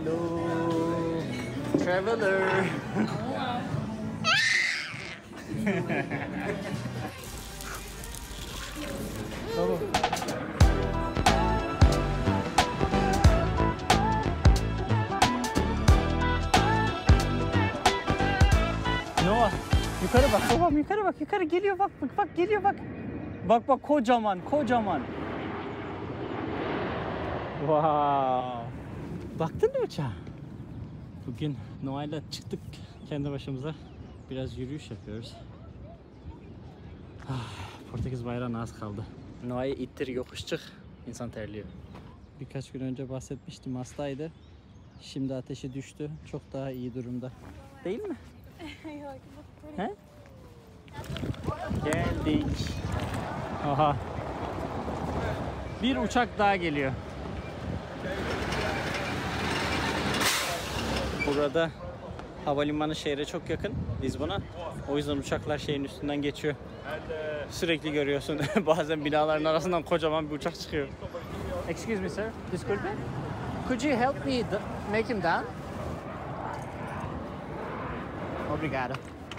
Hello, traveler. Tamam. Noah, yukarı bak babam, yukarı bak, yukarı geliyor bak geliyor bak. Bak kocaman. Wow. Baktın mı uçağa? Bugün Noah'yla çıktık kendi başımıza. Biraz yürüyüş yapıyoruz. Portekiz bayrağına az kaldı. Noah'yı ittir yokuş çık. İnsan terliyor. Birkaç gün önce bahsetmiştim, hastaydı. Şimdi ateşi düştü. Çok daha iyi durumda. Değil mi? He? Geldik. Aha. Bir uçak daha geliyor. Burada havalimanı şehre çok yakın, Lizbon'a. O yüzden uçaklar şehrin üstünden geçiyor. Sürekli görüyorsun. Bazen binaların arasından kocaman bir uçak çıkıyor. Excuse me sir, disculpe. Could you help me make him down? Obrigado.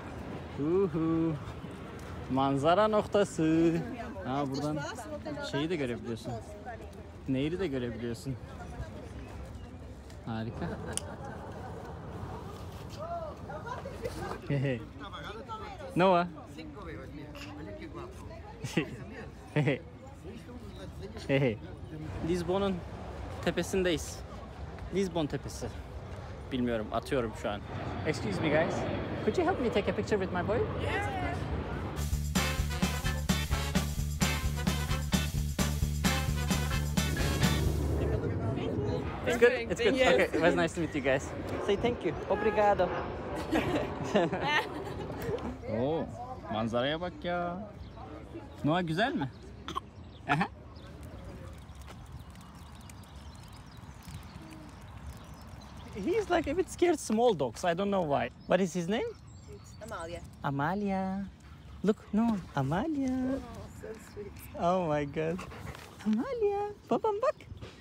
Manzara noktası. Buradan şeyi de görebiliyorsun. Nehri de görebiliyorsun. Harika. Noah. Lizbon'un tepesindeyiz. Lizbon tepesi. Bilmiyorum, atıyorum şu an. Excuse me guys. Could you help me take a picture with my boy? Yes. It's good. It's good. Yes. Okay, it was nice to meet you guys. Say thank you. Obrigado. Oo, manzaraya bak ya. Noah güzel mi? Aha. He's like a bit scared small dogs. I don't know why. What is his name? It's Amalia. Amalia. Look, no, Amalia. Oh, so sweet. Oh my god. Amalia. Babam bak.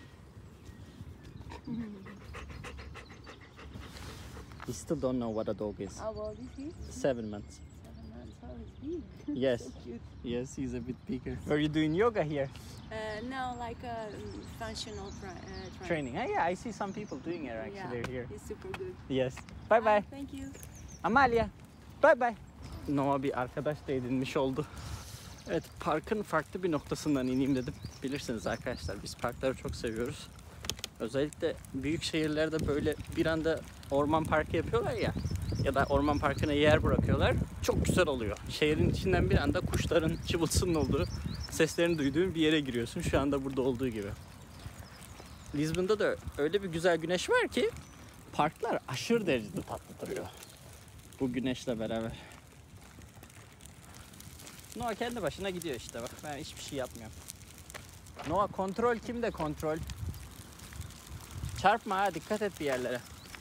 We still don't know what a dog is. How old is he? 7 months. 7 months. Oh, he's big. Yes. So cute. Yes, he's a bit bigger. Are you doing yoga here? No, like a functional Training. Yeah, I see some people doing it actually yeah, here. he's super good. Yes. Bye bye. Thank you. Amalia. Bye bye. Noah bir arkadaş da edinmiş oldu. Evet, parkın farklı bir noktasından ineyim dedim. Bilirsiniz arkadaşlar, biz parkları çok seviyoruz. Özellikle büyük şehirlerde böyle bir anda orman parkı yapıyorlar ya. Ya da orman parkına yer bırakıyorlar. Çok güzel oluyor. Şehrin içinden bir anda kuşların cıvıltısının olduğu, seslerini duyduğun bir yere giriyorsun. Şu anda burada olduğu gibi. Lisbon'da da öyle bir güzel güneş var ki parklar aşırı derecede tatlı duruyor. Bu güneşle beraber. Noah kendi başına gidiyor işte bak. Ben hiçbir şey yapmıyorum. Noah kontrol kimde kontrol? Çarpma ha, dikkat et bir yerlere.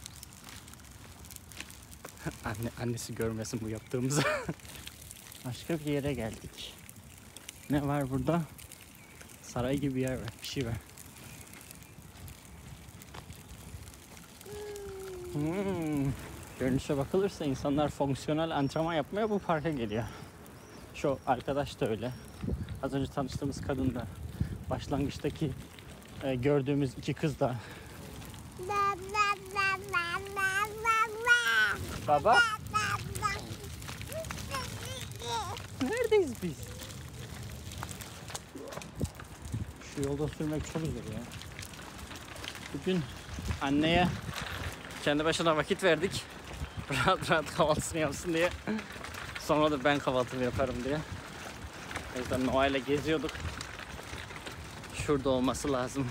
Annesi görmesin bu yaptığımızı. Başka bir yere geldik. Ne var burada? Saray gibi bir yer var. Bir şey var. Görünüşe bakılırsa insanlar fonksiyonel antrenman yapmaya bu parka geliyor. Şu arkadaş da öyle. Az önce tanıştığımız kadın da. Başlangıçtaki gördüğümüz iki kız da. Baba? Neredeyiz biz? Şu yolda sürmek çok zor ya. Bugün anneye kendi başına vakit verdik. Rahat rahat kahvaltısını yapsın diye. Sonra da ben kahvaltımı yaparım diye. O yüzden Noah'yla geziyorduk. Şurada olması lazım.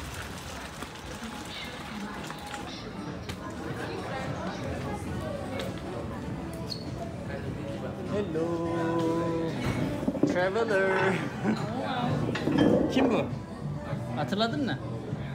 Hello, traveler. Kim bu? Hatırladın mı?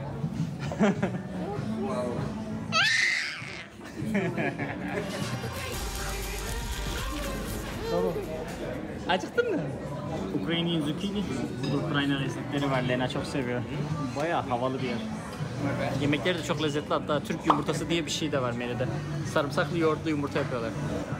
Baba, acıktın mı? Ukrayna zucchini. Burada Ukrayna lezzetleri var. Lena çok seviyor. Bayağı havalı bir yer. Yemekleri de çok lezzetli, hatta Türk yumurtası diye bir şey de var menüde. Sarımsaklı yoğurtlu yumurta yapıyorlar.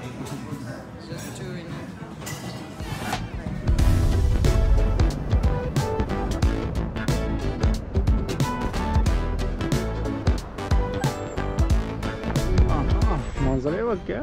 Manzaraya bak ya.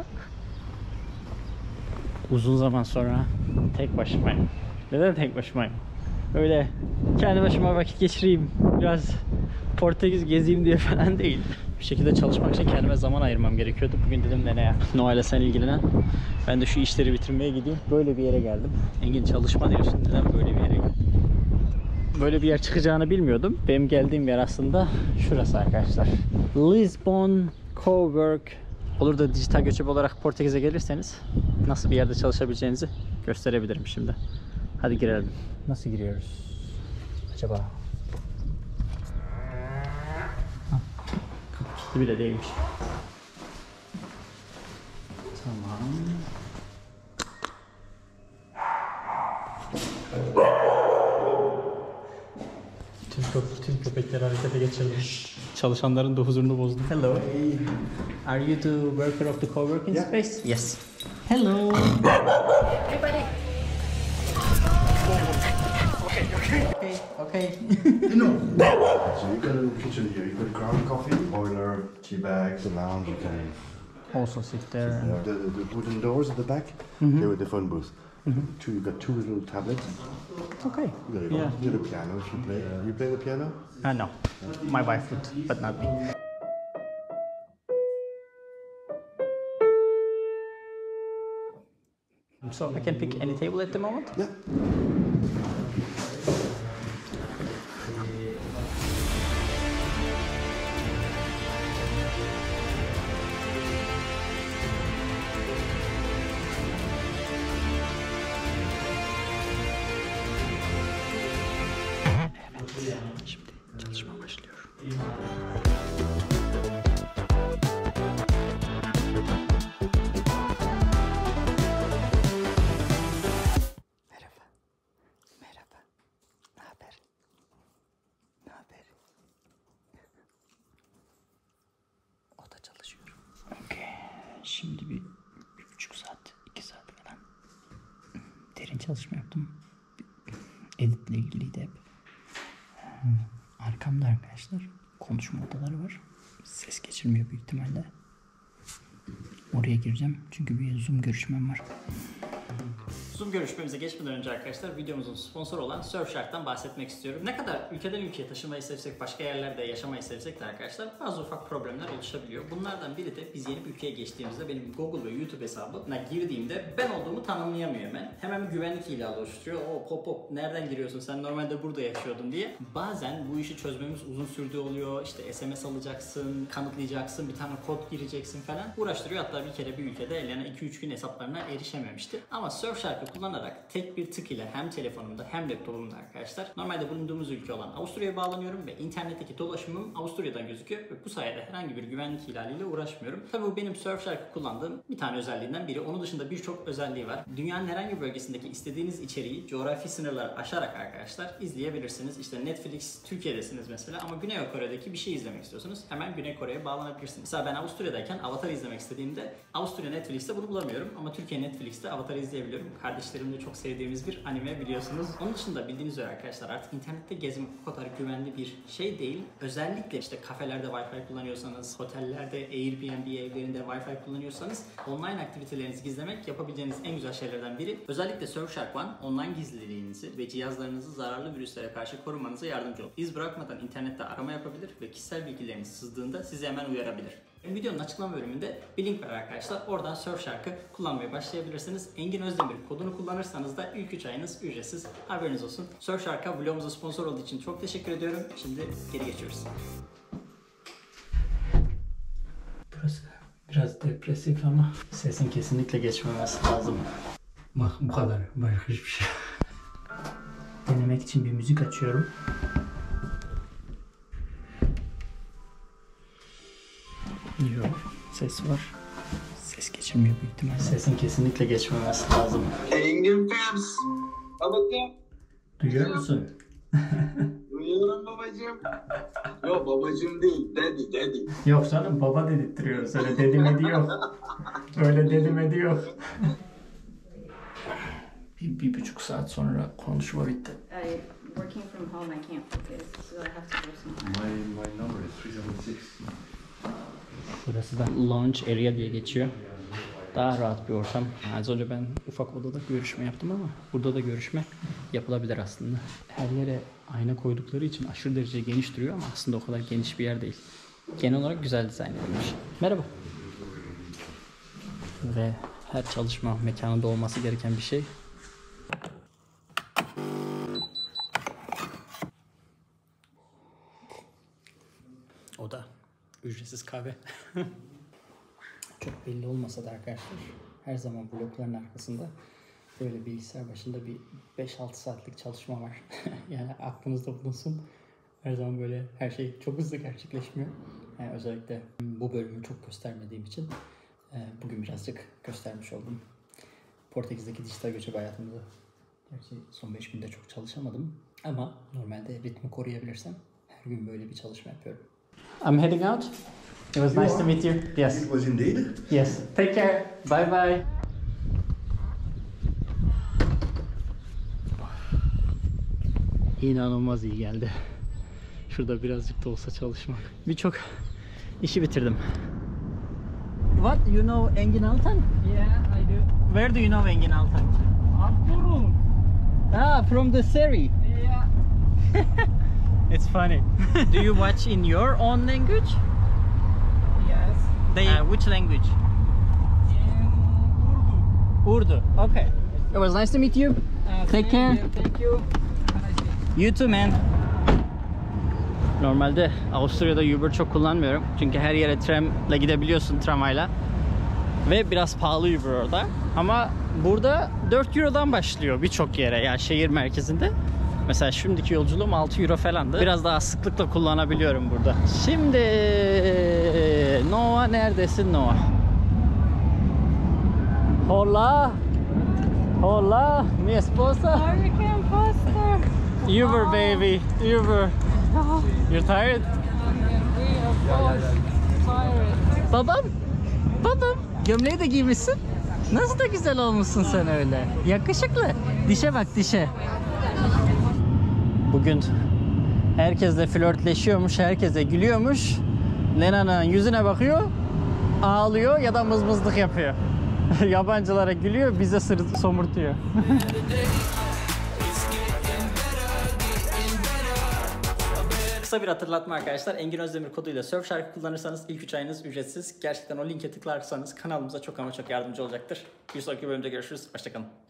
Uzun zaman sonra tek başımayım. Neden tek başımayım? Öyle kendi başıma vakit geçireyim, biraz Portekiz gezeyim diye falan değil. Bir şekilde çalışmak için kendime zaman ayırmam gerekiyordu. Bugün dedim de ne ya? Noel'e sen ilgilenen. Ben de şu işleri bitirmeye gideyim. Böyle bir yere geldim. Engin çalışma diyorsun. Neden böyle bir yere geldim? Böyle bir yer çıkacağını bilmiyordum. Benim geldiğim yer aslında şurası arkadaşlar. Lisbon Cowork. Olur da dijital göçebe olarak Portekiz'e gelirseniz nasıl bir yerde çalışabileceğinizi gösterebilirim şimdi. Hadi girelim. Nasıl giriyoruz acaba? Kilitli bile değilmiş. Tamam. Tüm köpekleri harekete geçirdim. Çalışanların da huzurunu bozdum. Hello. Are you the worker of the coworking space? Yes. Hello. Everybody. Okay. No. So you've got a little kitchen here. You've got ground coffee, boiler, tea bags, the lounge. You can. Also sit there. The wooden doors at the back. They were the phone booth. You've got two little tablets. Okay. There you go. Yeah. You have a piano if you play. You play the piano? No. My wife would, but not me. So I can pick any table at the moment? Yeah. Şimdi çalışma başlıyor. Merhaba. Merhaba. Ne haber? Ne haber? O da çalışıyor. Okay. Şimdi bir buçuk saat, 2 saat falan derin çalışma yaptım. Editle ilgiliydi hep. Arkamda arkadaşlar konuşma odaları var. Ses geçirmiyor büyük ihtimalle. Oraya gireceğim çünkü bir Zoom görüşmem var. Zoom görüşmemize geçmeden önce arkadaşlar videomuzun sponsoru olan Surfshark'tan bahsetmek istiyorum. Ne kadar ülkeden ülkeye taşımayı sevsek, başka yerlerde yaşamayı sevsek de arkadaşlar bazı ufak problemler oluşabiliyor. Bunlardan biri de biz yeni bir ülkeye geçtiğimizde benim Google ve YouTube hesabına girdiğimde ben olduğumu tanımlayamıyor hemen. Hemen bir güvenlik ihlali oluşturuyor. Hop nereden giriyorsun, sen normalde burada yaşıyordun diye. Bazen bu işi çözmemiz uzun sürdüğü oluyor. İşte SMS alacaksın, kanıtlayacaksın, bir tane kod gireceksin falan. Uğraştırıyor. Hatta bir kere bir ülkede ellerine 2-3 gün hesaplarına erişememişti. Ama Surfshark'ı kullanarak tek bir tık ile hem telefonumda hem laptopumda arkadaşlar normalde bulunduğumuz ülke olan Avusturya'ya bağlanıyorum ve internetteki dolaşımım Avusturya'dan gözüküyor ve bu sayede herhangi bir güvenlik ihlaliyle uğraşmıyorum. Tabii bu benim Surfshark'ı kullandığım bir tane özelliğinden biri. Onun dışında birçok özelliği var. Dünyanın herhangi bir bölgesindeki istediğiniz içeriği coğrafi sınırları aşarak arkadaşlar izleyebilirsiniz. İşte Netflix Türkiye'desiniz mesela ama Güney Kore'deki bir şey izlemek istiyorsunuz. Hemen Güney Kore'ye bağlanabilirsiniz. Mesela ben Avusturya'dayken Avatar izlemek istediğimde Avusturya Netflix'te bunu bulamıyorum ama Türkiye Netflix'te Avatar'ı izleyebiliyorum. Kardeşlerimle çok sevdiğimiz bir anime biliyorsunuz. Onun dışında bildiğiniz üzere arkadaşlar artık internette gezmek o kadar güvenli bir şey değil. Özellikle işte kafelerde Wi-Fi kullanıyorsanız, otellerde, Airbnb evlerinde Wi-Fi kullanıyorsanız online aktivitelerinizi gizlemek yapabileceğiniz en güzel şeylerden biri. Özellikle Surfshark One online gizliliğinizi ve cihazlarınızı zararlı virüslere karşı korumanıza yardımcı olur. İz bırakmadan internette arama yapabilir ve kişisel bilgileriniz sızdığında sizi hemen uyarabilir. Videonun açıklama bölümünde bir link var arkadaşlar. Oradan Surfshark'ı kullanmaya başlayabilirsiniz. Engin Özdemir kodunu kullanırsanız da ilk 3 ayınız ücretsiz. Haberiniz olsun. Surfshark'a vlogumuza sponsor olduğu için çok teşekkür ediyorum. Şimdi geri geçiyoruz. Burası biraz depresif ama sesin kesinlikle geçmemesi lazım. Bak bu kadar. Başka hiçbir şey. Denemek için bir müzik açıyorum. Yok, ses var. Ses geçirmiyor büyük ihtimal. Sesin kesinlikle geçmemesi lazım. Engin Films. Kapatın. Duyuyor musun? Duyuyorum. Ben babacığım. Yok babacığım değil. Daddy. Yok canım, baba dedirtiyoruz. Öyle dedi medi yok. Öyle dedi medi yok. Bir buçuk saat sonra konuşma bitti. Working from home, I can't focus, so I have to go somewhere. My number is 376. Burası da lounge area diye geçiyor. Daha rahat bir ortam. Az önce ben ufak odada görüşme yaptım ama burada da görüşme yapılabilir aslında. Her yere ayna koydukları için aşırı derece geniş duruyor ama aslında o kadar geniş bir yer değil. Genel olarak güzel dizayn edilmiş. Merhaba. Ve her çalışma mekanında olması gereken bir şey. O da ücretsiz kahve. Çok belli olmasa da arkadaşlar, her zaman blokların arkasında böyle bilgisayar başında bir 5-6 saatlik çalışma var. Yani aklınızda bulunsun. Her zaman böyle her şey çok hızlı gerçekleşmiyor. Yani özellikle bu bölümü çok göstermediğim için bugün birazcık göstermiş oldum. Portekiz'deki dijital göçebe hayatımda. Gerçi son 5 günde çok çalışamadım. Ama normalde ritmi koruyabilirsem her gün böyle bir çalışma yapıyorum. I'm heading out. It was nice to meet you. Yes. It was indeed. Yes. Take care. Bye bye. İnanılmaz iyi geldi. Şurada birazcık da olsa çalışmak. Birçok işi bitirdim. What? You know Engin Altan? Yeah, I do. Where do you know Engin Altan? Arturo. Ah, from the series. Yeah. It's funny. Do you watch in your own language? Yes. Which language? In Urdu. Urdu. Okay. It was nice to meet you. Take care. Thank you. Have a nice day. You too, man. Normalde Avusturya'da Uber çok kullanmıyorum. Çünkü her yere tramla gidebiliyorsun, tramvayla. Ve biraz pahalı Uber orada. Ama burada 4 Euro'dan başlıyor birçok yere. Yani şehir merkezinde. Mesela şimdiki yolculuğum 6 Euro falandı. Biraz daha sıklıkla kullanabiliyorum burada. Şimdi Noah, neredesin Noah? Hola. Hola, mi esposa. American pasta. Uber baby, Uber. You're tired? Babam, babam. Gömleği de giymişsin. Nasıl da güzel olmuşsun sen öyle. Yakışıklı. Dişe bak, dişe. Bugün herkesle flörtleşiyormuş, herkese gülüyormuş. Lena'nın yüzüne bakıyor, ağlıyor ya da mızmızlık yapıyor. Yabancılara gülüyor, bize somurtuyor. Kısa bir hatırlatma arkadaşlar. Engin Özdemir koduyla Surfshark kullanırsanız ilk 3 ayınız ücretsiz. Gerçekten o linke tıklarsanız kanalımıza çok ama çok yardımcı olacaktır. Bir sonraki bölümde görüşürüz. Hoşçakalın.